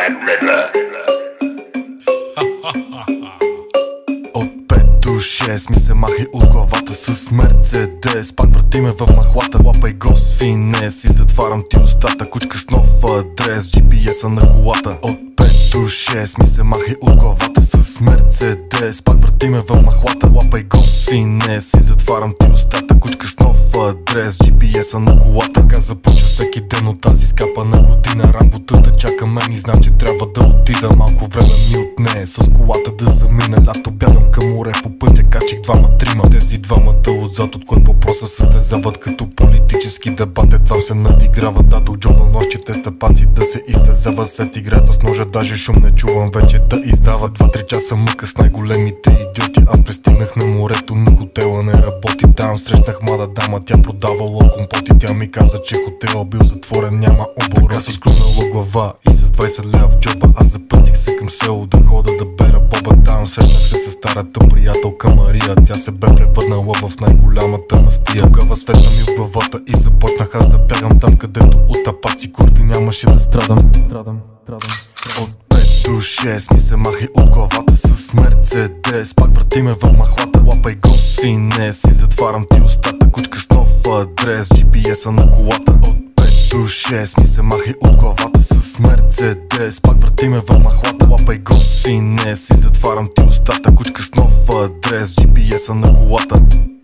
Riddler. От 5 до 6 ми се махай от главата с Мерцедес. Пак въртиме в махлата, лапай го с финес. И затварям ти устата, кучка с нов адрес. GPS-а на колата. От 5 до 6 ми се махай от главата с Мерцедес. Пак въртиме в махлата, лапай го с финес. И затварям ти устата, кучка с нов адрес. GPS-а на колата. Така започва всеки ден от тази скапана година. Работата чака мен и знам, че трябва да отида. Малко време ми отне с колата да замина. Лято бягам към море, по пътя качих двама-трима. Тези двамата отзад, от кой въпроса състезават като политически дебат. Едвам се надиграват, дадох джоб на нощ, те стъпаци да се изтезават. След играта с ножа, даже шум не чувам вече да издава. 2-3 часа мъка с най-големите идиоти. Аз пристигнах на морето, но хотела не работи. Там срещнах млада дама, тя продавала компоти. Тя ми каза, че хотела бил затворен, няма обороти. Така с склонала глава и с 20 лева в джоба. Аз запътих се към село да хода да бера боба. Там срещнах се с старата приятелка Мария. Тя се бе превърнала в най-голямата мастия. Тогава светна ми в главата и започнах аз да бягам там, където от апаци курви нямаше да страдам. От 5 до 6 ми се махай от главата с Мерцедес. Пак въртиме в махлата, лапай го с финес. И затварям ти устата, кучка с нов адрес. GPS-а на колата. От 5 до 6 ми се махай от главата с Мерцедес. Пак въртиме в махлата, лапай го с финес. И затварям ти устата, кучка с нов адрес. GPS-а на колата.